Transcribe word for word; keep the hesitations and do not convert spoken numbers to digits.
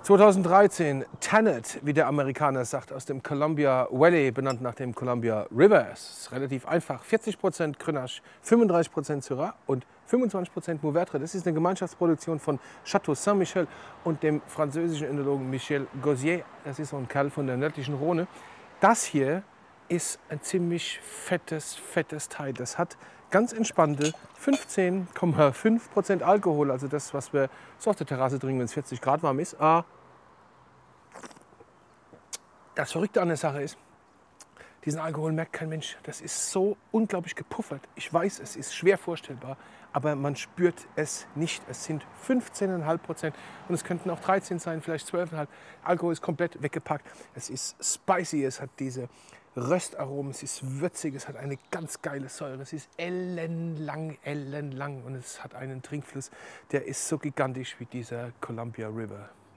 zweitausenddreizehn, Tannet, wie der Amerikaner sagt, aus dem Columbia Valley, benannt nach dem Columbia River. Es ist relativ einfach. vierzig Prozent Grenache, fünfunddreißig Prozent Syrah und fünfundzwanzig Prozent Mourvèdre. Das ist eine Gemeinschaftsproduktion von Château Saint-Michel und dem französischen Önologen Michel Gosier. Das ist so ein Kerl von der nördlichen Rhone. Das hier ist ein ziemlich fettes, fettes Teil. Das hat ganz entspannte fünfzehn Komma fünf Prozent Alkohol, also das, was wir so auf der Terrasse trinken, wenn es vierzig Grad warm ist. Ah, das Verrückte an der Sache ist, diesen Alkohol merkt kein Mensch. Das ist so unglaublich gepuffert. Ich weiß, es ist schwer vorstellbar, aber man spürt es nicht. Es sind fünfzehn Komma fünf Prozent und es könnten auch dreizehn sein, vielleicht zwölf Komma fünf. Alkohol ist komplett weggepackt. Es ist spicy, es hat diese Röstaromen, es ist würzig, es hat eine ganz geile Säure. Es ist ellenlang, ellenlang und es hat einen Trinkfluss, der ist so gigantisch wie dieser Columbia River.